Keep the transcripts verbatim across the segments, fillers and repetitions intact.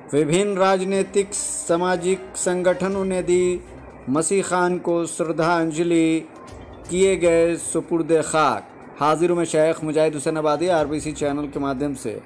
विभिन्न राजनीतिक सामाजिक संगठनों ने दी मसीह खान को श्रद्धांजलि, किए गए सुपुर्द खाक। हाजिर में शेख मुजाहिद हुसैन आबादी आरबीसी चैनल के माध्यम से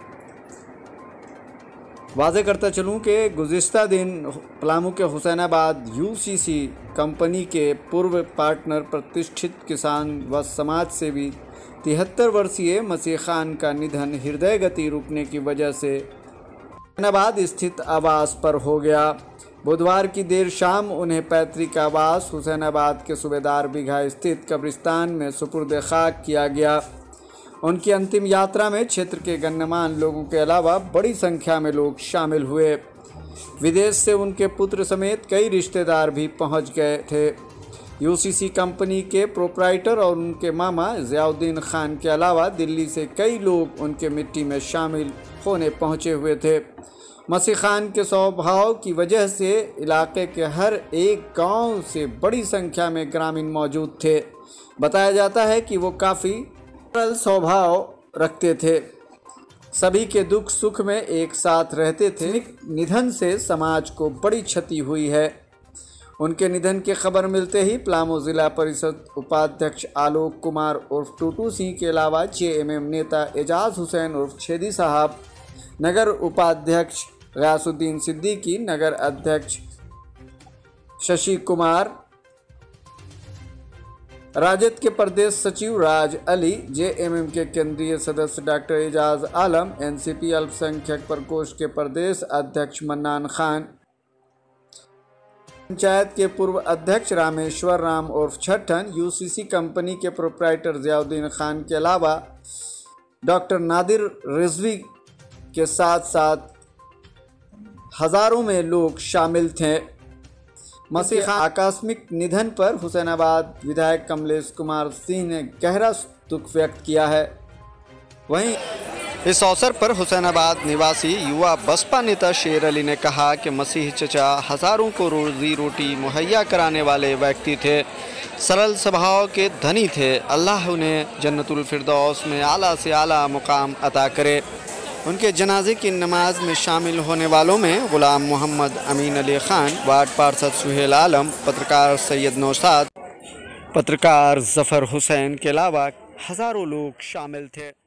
वाज़ेह करता चलूँ कि गुज़िश्ता दिन पलामू के हुसैनाबाद यूसीसी कंपनी के पूर्व पार्टनर प्रतिष्ठित किसान व समाज सेवी तिहत्तर वर्षीय मसीह खान का निधन हृदय गति रुकने की वजह से हुसैनाबाद स्थित आवास पर हो गया। बुधवार की देर शाम उन्हें पैतृक आवास हुसैनाबाद के सूबेदार बीघा स्थित कब्रिस्तान में सुपुर्द खाक किया गया। उनकी अंतिम यात्रा में क्षेत्र के गण्यमान्य लोगों के अलावा बड़ी संख्या में लोग शामिल हुए। विदेश से उनके पुत्र समेत कई रिश्तेदार भी पहुंच गए थे। यूसीसी कंपनी के प्रोप्राइटर और उनके मामा ज़ियाउद्दीन खान के अलावा दिल्ली से कई लोग उनके मिट्टी में शामिल होने पहुंचे हुए थे। मसीह खान के स्वभाव की वजह से इलाके के हर एक गांव से बड़ी संख्या में ग्रामीण मौजूद थे। बताया जाता है कि वो काफ़ी सरल स्वभाव रखते थे, सभी के दुख सुख में एक साथ रहते थे। निधन से समाज को बड़ी क्षति हुई है। उनके निधन की खबर मिलते ही पलामू जिला परिषद उपाध्यक्ष आलोक कुमार उर्फ टूटू सिंह के अलावा जेएमएम नेता एजाज हुसैन उर्फ छेदी साहब, नगर उपाध्यक्ष गयासुद्दीन सिद्दीकी, नगर अध्यक्ष शशि कुमार, राजद के प्रदेश सचिव राज अली, जेएमएम के केंद्रीय सदस्य डॉक्टर एजाज आलम, एनसीपी अल्पसंख्यक प्रकोष्ठ के प्रदेश अध्यक्ष मन्नान खान, पंचायत के पूर्व अध्यक्ष रामेश्वर राम उर्फ छठन, यूसीसी कंपनी के प्रोप्राइटर ज़ियाउद्दीन खान के अलावा डॉक्टर नादिर रिजवी के साथ साथ हजारों में लोग शामिल थे। मसीह खान आकस्मिक निधन पर हुसैनाबाद विधायक कमलेश कुमार सिंह ने गहरा दुख व्यक्त किया है। वहीं इस अवसर पर हुसैनाबाद निवासी युवा बसपा नेता शेर अली ने कहा कि मसीह चचा हज़ारों को रोजी रोटी मुहैया कराने वाले व्यक्ति थे, सरल स्वभाव के धनी थे। अल्लाह उन्हें जन्नतुल फिरदौस में आला से आला मुकाम अता करे। उनके जनाजे की नमाज में शामिल होने वालों में गुलाम मोहम्मद अमीन अली खान, वार्ड पार्षद सुहेल आलम, पत्रकार सैयद नौशाद, पत्रकार जफ़र हुसैन के अलावा हज़ारों लोग शामिल थे।